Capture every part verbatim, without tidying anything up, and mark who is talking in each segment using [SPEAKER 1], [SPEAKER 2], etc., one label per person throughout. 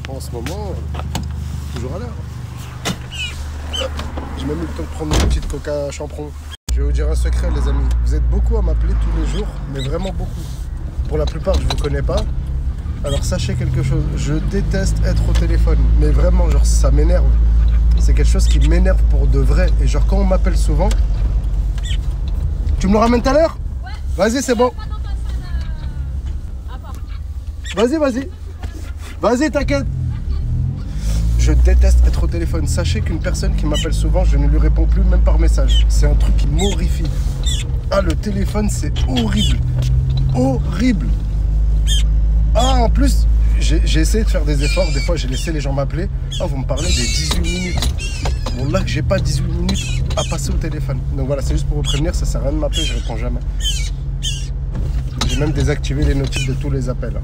[SPEAKER 1] En ce moment, toujours à l'heure. J'ai même eu le temps de prendre une petite coca champron. Je vais vous dire un secret, les amis. Vous êtes beaucoup à m'appeler tous les jours, mais vraiment beaucoup. Pour la plupart, je ne vous connais pas. Alors sachez quelque chose, je déteste être au téléphone. Mais vraiment, genre, ça m'énerve. C'est quelque chose qui m'énerve pour de vrai. Et genre, quand on m'appelle souvent... Tu me le ramènes tout à l'heure? Ouais. Vas-y, c'est bon. Vas-y, vas-y. Vas-y, t'inquiète. Je déteste être au téléphone. Sachez qu'une personne qui m'appelle souvent, je ne lui réponds plus, même par message. C'est un truc qui m'horrifie. Ah, le téléphone, c'est horrible. Horrible. Ah, en plus, j'ai essayé de faire des efforts. Des fois, j'ai laissé les gens m'appeler. Ah, vous me parlez des dix-huit minutes. Bon, là, j'ai pas dix-huit minutes à passer au téléphone. Donc voilà, c'est juste pour vous prévenir, ça sert à rien de m'appeler, je réponds jamais. J'ai même désactivé les notifs de tous les appels.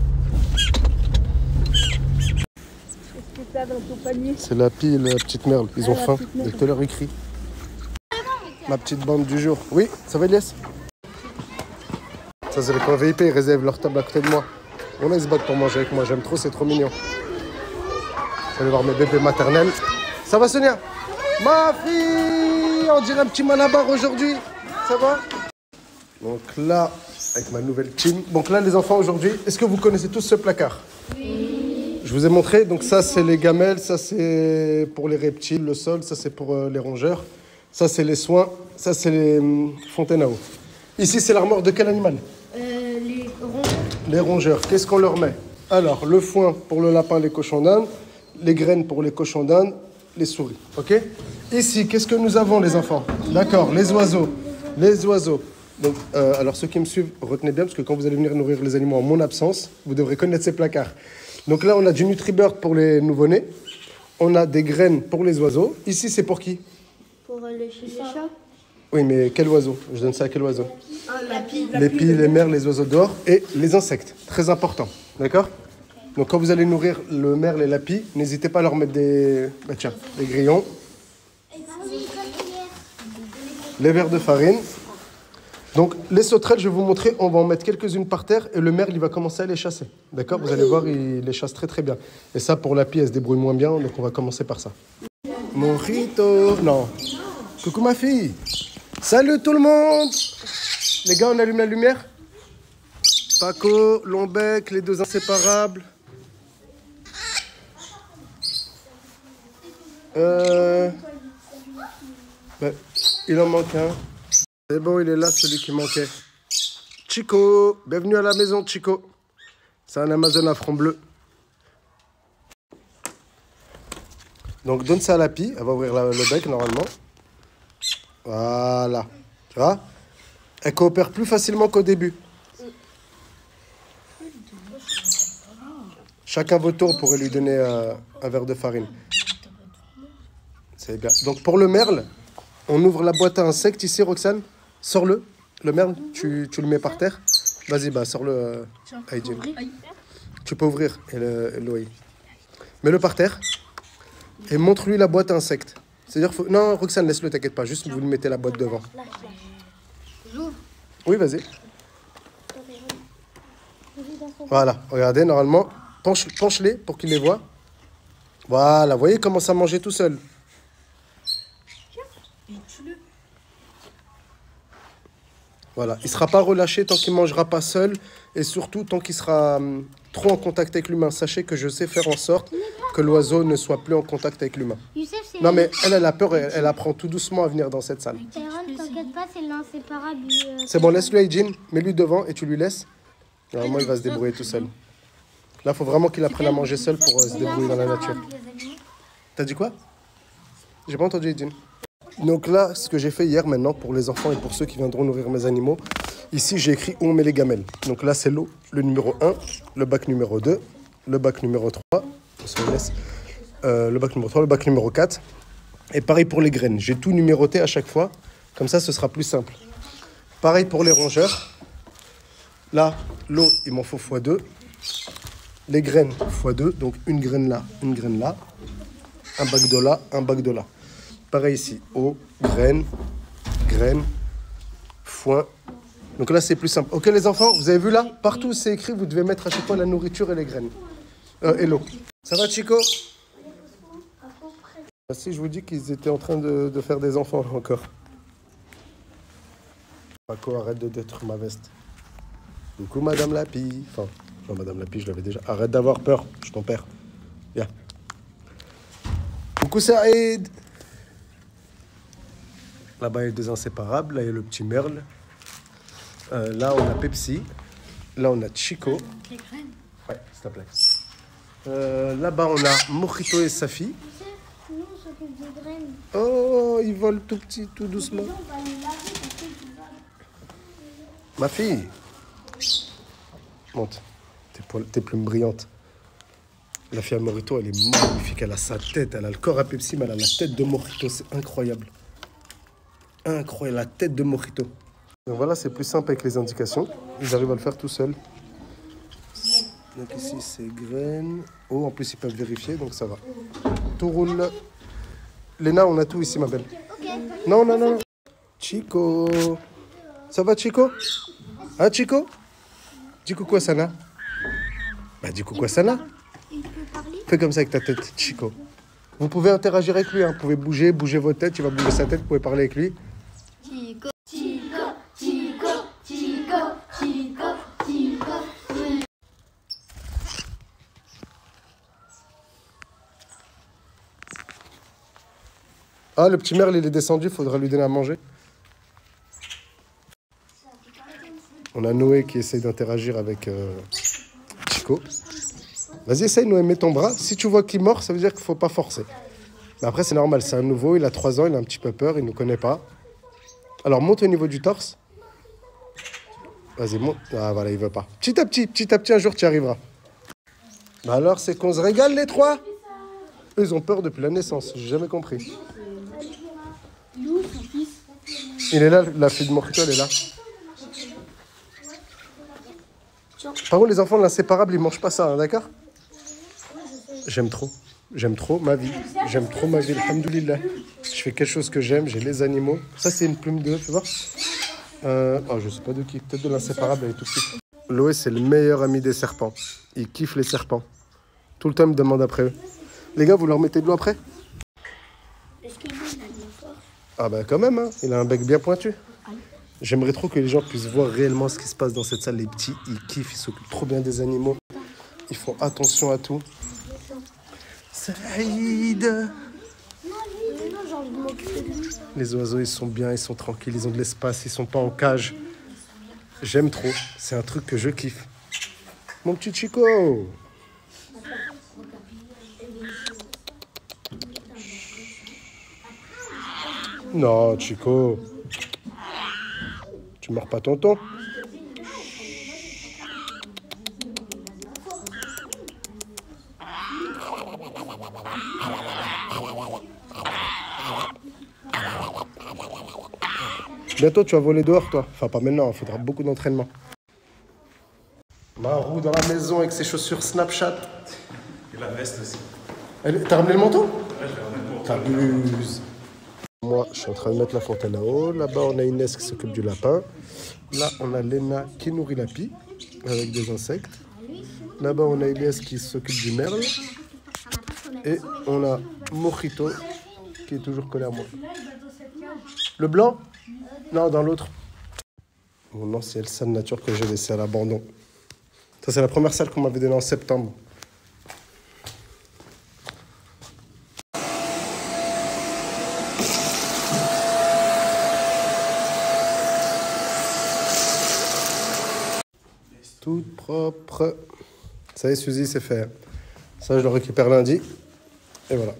[SPEAKER 1] C'est la pie et la petite merle. Ils ont faim. Dès que tu leur écris. Ma petite bande du jour. Oui, ça va, Elias? Ça, c'est les coins V I P. Ils réservent leur table à côté de moi. On a, ils se battent pour manger avec moi. J'aime trop, c'est trop mignon. Je vais aller voir mes bébés maternels. Ça va, Sonia? Ma fille, on dirait un petit malabar aujourd'hui. Ça va? Donc là, avec ma nouvelle team. Donc là, les enfants, aujourd'hui, est-ce que vous connaissez tous ce placard? Oui. Je vous ai montré, donc ça c'est les gamelles, ça c'est pour les reptiles, le sol, ça c'est pour euh, les rongeurs, ça c'est les soins, ça c'est les hum, fontaines à eau. Ici c'est l'armoire de quel animal?
[SPEAKER 2] euh, Les rongeurs.
[SPEAKER 1] Les rongeurs, qu'est-ce qu'on leur met? Alors, le foin pour le lapin, les cochons d'Inde, les graines pour les cochons d'Inde, les souris, ok? Ici, qu'est-ce que nous avons les enfants? D'accord, les oiseaux, les oiseaux. Donc, euh, alors ceux qui me suivent, retenez bien, parce que quand vous allez venir nourrir les animaux en mon absence, vous devrez connaître ces placards. Donc là, on a du Nutribird pour les nouveau-nés. On a des graines pour les oiseaux. Ici, c'est pour qui?
[SPEAKER 2] Pour les chats.
[SPEAKER 1] Oui, mais quel oiseau? Je donne ça à quel oiseau?
[SPEAKER 2] Ah, la pie.
[SPEAKER 1] Les pies, les merles, les oiseaux dehors et les insectes. Très important. D'accord? Donc quand vous allez nourrir le merle et la pie, n'hésitez pas à leur mettre des... Bah tiens, des grillons. Les verres de farine. Donc, les sauterelles, je vais vous montrer, on va en mettre quelques-unes par terre et le merle, il va commencer à les chasser. D'accord? Vous allez voir, il les chasse très très bien. Et ça, pour la pie, elle se débrouille moins bien, donc on va commencer par ça. Mojito! Non. Coucou ma fille! Salut tout le monde! Les gars, on allume la lumière? Paco, Lombec, les deux inséparables. Euh... Ben, il en manque un. C'est bon, il est là, celui qui manquait. Chico, bienvenue à la maison, Chico. C'est un Amazon à front bleu. Donc, donne ça à la pie. Elle va ouvrir la, le bec, normalement. Voilà. Tu vois? Elle coopère plus facilement qu'au début. Chacun votre tour pourrait lui donner euh, un verre de farine. C'est bien. Donc, pour le merle, on ouvre la boîte à insectes ici, Roxane. Sors-le, le merle, tu, tu le mets par terre. Vas-y, bah, sors-le, euh, Aïdjin. Tu peux ouvrir, Eloï. Mets-le par terre et montre-lui la boîte à insectes. C'est-à-dire, faut... non, Roxane, laisse-le, t'inquiète pas, juste vous lui mettez la boîte devant. Oui, vas-y. Voilà, regardez, normalement, penche, penche-les pour qu'il les voit. Voilà, vous voyez, il commence à manger tout seul. Voilà, il ne sera pas relâché tant qu'il ne mangera pas seul et surtout tant qu'il sera hum, trop en contact avec l'humain. Sachez que je sais faire en sorte que l'oiseau ne soit plus en contact avec l'humain. Non mais elle, elle a peur, elle, elle apprend tout doucement à venir dans cette salle.
[SPEAKER 2] T'inquiète pas, c'est l'inséparable.
[SPEAKER 1] C'est bon, laisse-lui Aïdjin, mets-lui devant et tu lui laisses. Normalement, il va se débrouiller tout seul. Là, il faut vraiment qu'il apprenne à manger seul pour euh, se débrouiller dans la nature. T'as dit quoi? J'ai pas entendu Aïdjin. Donc là, ce que j'ai fait hier maintenant pour les enfants et pour ceux qui viendront nourrir mes animaux, ici j'ai écrit où on met les gamelles. Donc là c'est l'eau, le numéro un, le bac numéro deux, le bac numéro trois, on se laisse, euh, le bac numéro trois, le bac numéro quatre. Et pareil pour les graines, j'ai tout numéroté à chaque fois, comme ça ce sera plus simple. Pareil pour les rongeurs, là l'eau il m'en faut fois deux, les graines fois deux, donc une graine là, une graine là, un bac de là, un bac de là. Pareil ici, eau, graines, graines, foin. Donc là, c'est plus simple. Ok les enfants, vous avez vu là? Partout, c'est écrit, vous devez mettre à chaque fois la nourriture et les graines. Euh, hello. Ça va, Chico? Si je vous dis qu'ils étaient en train de, de faire des enfants encore. Paco, arrête de détruire ma veste. Coucou, Madame Lapi. Enfin, non, Madame Lapi, je l'avais déjà. Arrête d'avoir peur, je t'en perds. Viens. Coucou, Saïd. Là-bas, il y a deux inséparables. Là, il y a le petit Merle. Euh, là, on a Pepsi. Là, on a Chico.
[SPEAKER 2] Les graines.
[SPEAKER 1] Ouais, s'il te plaît. Euh, là-bas, on a Mojito et Safi.
[SPEAKER 2] Nous, on s'occupe des graines.
[SPEAKER 1] Oh, ils volent tout petit, tout doucement.
[SPEAKER 2] On va les laver parce que tu vas.
[SPEAKER 1] Ma fille. Monte. Tes, poils, tes plumes brillantes. La fille à Mojito, elle est magnifique. Elle a sa tête. Elle a le corps à Pepsi, mais elle a la tête de Mojito. C'est incroyable. Incroyable, la tête de Mojito. Donc voilà, c'est plus simple avec les indications. Ils arrivent à le faire tout seuls. Donc ici, c'est graines. Oh, en plus, ils peuvent vérifier, donc ça va. Tout roule. Léna, on a tout ici, ma belle.
[SPEAKER 2] Ok.
[SPEAKER 1] Non, non, non. Chico. Ça va, Chico? Hein, Chico? Dis coucou à Sana. Bah, dis coucou à Sana.
[SPEAKER 2] Il peut parler.
[SPEAKER 1] Fais comme ça avec ta tête, Chico. Vous pouvez interagir avec lui, hein. Vous pouvez bouger, bouger votre tête. Il va bouger sa tête, vous pouvez parler avec lui.
[SPEAKER 2] Chico, Chico, Chico, Chico, Chico, Chico.
[SPEAKER 1] Ah, le petit Merle, il est descendu, il faudra lui donner à manger. On a Noé qui essaye d'interagir avec euh, Chico. Vas-y, essaye, Noé, mets ton bras. Si tu vois qu'il mord, ça veut dire qu'il ne faut pas forcer. Mais après, c'est normal, c'est un nouveau, il a trois ans, il a un petit peu peur, il ne nous connaît pas. Alors, monte au niveau du torse. Vas-y, monte. Ah, voilà, il veut pas. Petit à petit, petit à petit, un jour, tu y arriveras. Bah alors, c'est qu'on se régale, les trois? Eux, ils ont peur depuis la naissance, j'ai jamais compris. Il est là, la fille de Mojito, elle est là. Par contre, les enfants de l'inséparable, ils mangent pas ça, hein, d'accord? J'aime trop. J'aime trop ma vie. J'aime trop ma vie, alhamdoulilah. Je fais quelque chose que j'aime, j'ai les animaux. Ça, c'est une plume de, tu vois? euh, Oh, je sais pas de qui. Peut-être de l'inséparable, elle est tout petite. Loé, c'est le meilleur ami des serpents. Il kiffe les serpents. Tout le temps, il me demande après eux. Les gars, vous leur mettez de l'eau après?
[SPEAKER 2] Est-ce qu'il a de la force?
[SPEAKER 1] Ah bah quand même, hein. Il a un bec bien pointu. J'aimerais trop que les gens puissent voir réellement ce qui se passe dans cette salle. Les petits, ils kiffent, ils s'occupent trop bien des animaux. Ils font attention à tout. Saïd! Les oiseaux, ils sont bien, ils sont tranquilles, ils ont de l'espace, ils sont pas en cage. J'aime trop. C'est un truc que je kiffe. Mon petit Chico! Non, Chico. Tu mords pas tonton. Bientôt, tu vas voler dehors, toi. Enfin, pas maintenant, il faudra beaucoup d'entraînement. Marou dans la maison avec ses chaussures Snapchat.
[SPEAKER 3] Et la veste aussi.
[SPEAKER 1] T'as ramené le manteau?
[SPEAKER 3] Ouais, je vais ramener le manteau.
[SPEAKER 1] T'abuses. Moi, je suis en train de mettre la fontaine là-haut. Là-bas, on a Inès qui s'occupe du lapin. Là, on a Léna qui nourrit la pie avec des insectes. Là-bas, on a Elias qui s'occupe du merle. Et on a Mojito qui est toujours collé à moi. Le blanc? Non, dans l'autre. Mon ancienne salle nature que j'ai laissée à l'abandon. Ça, c'est la première salle qu'on m'avait donnée en septembre. Toute propre. Ça y est, Suzy, c'est fait. Ça, je le récupère lundi. Et voilà.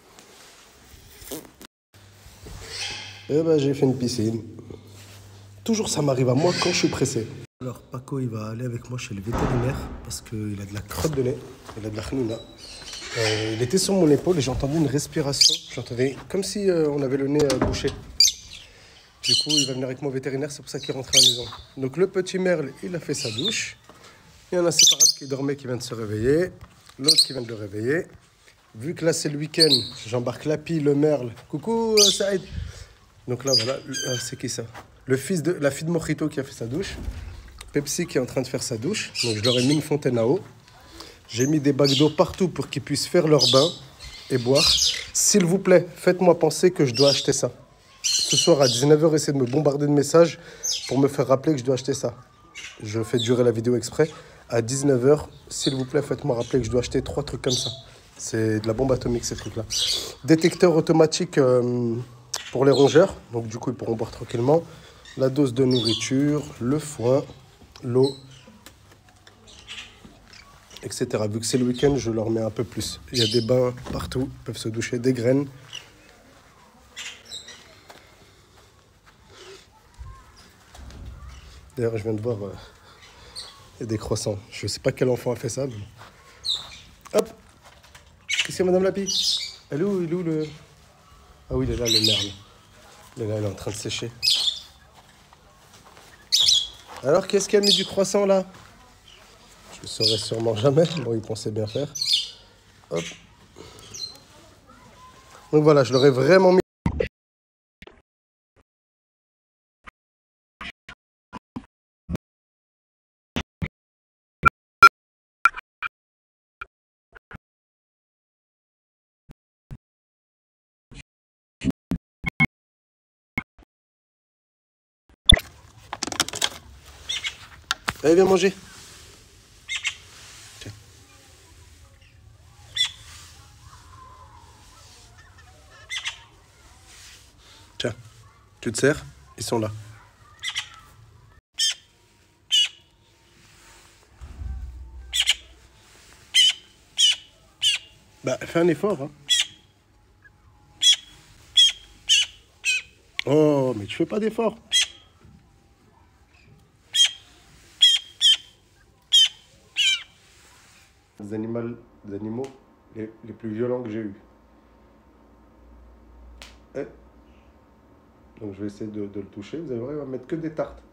[SPEAKER 1] Et ben, j'ai fait une piscine. Toujours, ça m'arrive à moi quand je suis pressé. Alors, Paco, il va aller avec moi chez le vétérinaire parce qu'il a de la crotte de nez. Il a de la chnouna. Euh, il était sur mon épaule et j'entendais une respiration. J'entendais comme si euh, on avait le nez euh, bouché. Du coup, il va venir avec moi au vétérinaire, c'est pour ça qu'il rentre à la maison. Donc, le petit Merle, il a fait sa douche. Il y en a un séparable qui dormait, qui vient de se réveiller. L'autre qui vient de le réveiller. Vu que là, c'est le week-end, j'embarque Lapi, le Merle. Coucou, euh, Saïd. Donc là, voilà, euh, c'est qui ça? Le fils de, la fille de Mojito qui a fait sa douche. Pepsi qui est en train de faire sa douche. Donc, je leur ai mis une fontaine à eau. J'ai mis des bacs d'eau partout pour qu'ils puissent faire leur bain et boire. S'il vous plaît, faites-moi penser que je dois acheter ça. Ce soir à dix-neuf heures, essayez de me bombarder de messages pour me faire rappeler que je dois acheter ça. Je fais durer la vidéo exprès. À dix-neuf heures, s'il vous plaît, faites-moi rappeler que je dois acheter trois trucs comme ça. C'est de la bombe atomique, ces trucs-là. Détecteur automatique euh, pour les rongeurs. Donc, du coup, ils pourront boire tranquillement. La dose de nourriture, le foin, l'eau, et cetera. Vu que c'est le week-end, je leur mets un peu plus. Il y a des bains partout. Ils peuvent se doucher, des graines. D'ailleurs, je viens de voir... Euh, il y a des croissants. Je sais pas quel enfant a fait ça. Mais... Hop! Qu'est-ce qu'il y a, Madame Lapi? Elle est où, il est où le... Ah oui, il est là, le merle. Il est là, il est en train de sécher. Alors, qu'est-ce qu'il a mis du croissant, là? Je le saurais sûrement jamais. Bon, il pensait bien faire. Hop. Donc voilà, je l'aurais vraiment mis... Allez, viens manger. Tiens. Tiens, tu te sers? Ils sont là. Bah, fais un effort, hein. Oh, mais tu fais pas d'effort. Les animaux, les animaux les, les plus violents que j'ai eus. Eh. Donc je vais essayer de, de le toucher. Vous allez voir, il va mettre que des tartes.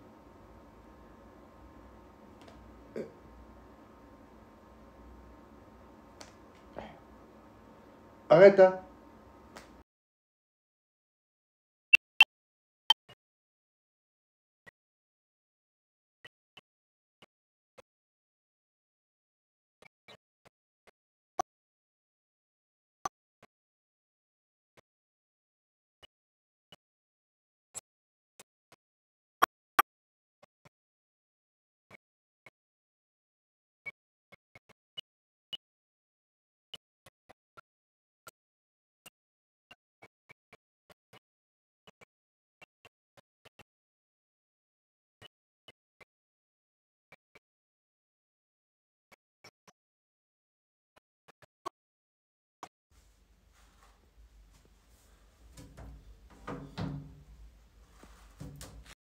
[SPEAKER 1] Eh. Arrête, hein.